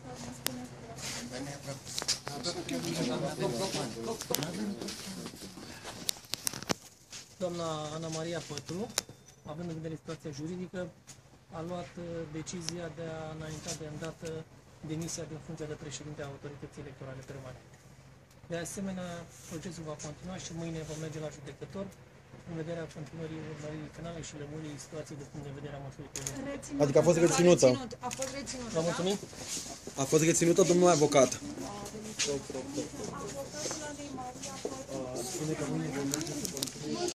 Doamna Ana Maria Pătru, având în vedere situația juridică, a luat decizia de a înainta de îndată demisia din funcția de președinte a Autorității Electorale Permanente. De asemenea, procesul va continua și mâine vom merge la judecător în vederea continuării urmăririi penale și lămurii situației de punct de vedere a măsurii penale. Adică a fost reținută. A fost reținută. Vă mulțumim. A fost reținută, domnul avocat. Avocatul Anei Maria Pătru.